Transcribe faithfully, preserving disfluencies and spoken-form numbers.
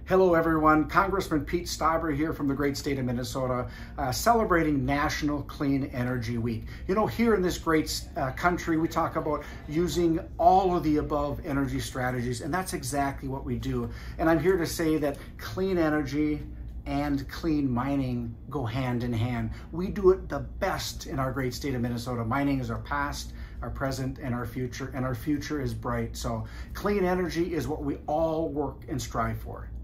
Hello everyone, Congressman Pete Stauber here from the great state of Minnesota, uh, celebrating National Clean Energy Week. You know, here in this great uh, country, we talk about using all of the above energy strategies, and that's exactly what we do. And I'm here to say that clean energy and clean mining go hand in hand. We do it the best in our great state of Minnesota. Mining is our past, our present, and our future, and our future is bright. So clean energy is what we all work and strive for.